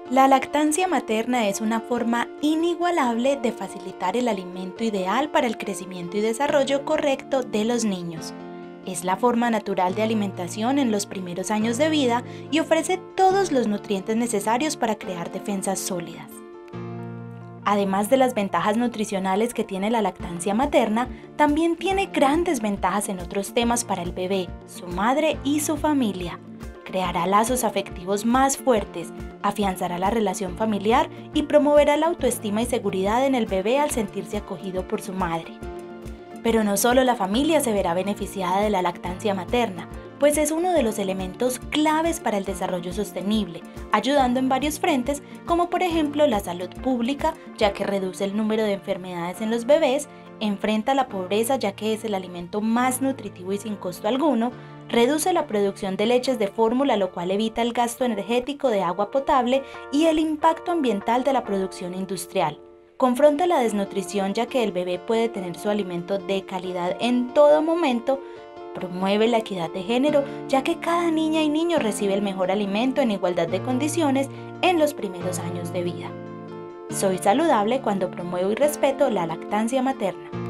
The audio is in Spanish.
La lactancia materna es una forma inigualable de facilitar el alimento ideal para el crecimiento y desarrollo correcto de los niños. Es la forma natural de alimentación en los primeros años de vida y ofrece todos los nutrientes necesarios para crear defensas sólidas. Además de las ventajas nutricionales que tiene la lactancia materna, también tiene grandes ventajas en otros temas para el bebé, su madre y su familia. Creará lazos afectivos más fuertes, afianzará la relación familiar y promoverá la autoestima y seguridad en el bebé al sentirse acogido por su madre. Pero no solo la familia se verá beneficiada de la lactancia materna, pues es uno de los elementos claves para el desarrollo sostenible, ayudando en varios frentes, como por ejemplo la salud pública, ya que reduce el número de enfermedades en los bebés, enfrenta la pobreza ya que es el alimento más nutritivo y sin costo alguno, reduce la producción de leches de fórmula, lo cual evita el gasto energético de agua potable y el impacto ambiental de la producción industrial. Confronta la desnutrición ya que el bebé puede tener su alimento de calidad en todo momento. Promueve la equidad de género ya que cada niña y niño recibe el mejor alimento en igualdad de condiciones en los primeros años de vida. Soy saludable cuando promuevo y respeto la lactancia materna.